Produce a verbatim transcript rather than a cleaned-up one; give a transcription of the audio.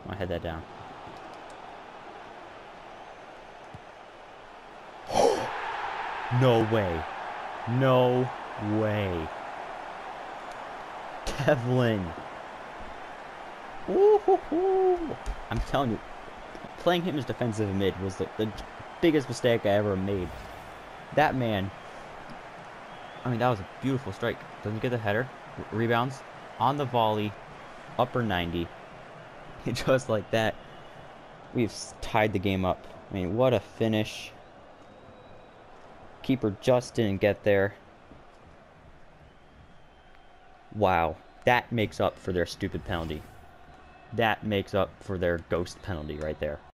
I had that down. No way. No way. Devlin. Ooh, I'm telling you, playing him as defensive mid was the, the biggest mistake I ever made. That man, I mean, that was a beautiful strike. Doesn't get the header. R rebounds on the volley, upper ninety. Just like that, we've tied the game up. I mean, what a finish. Keeper just didn't get there. Wow, that makes up for their stupid penalty. That makes up for their ghost penalty right there.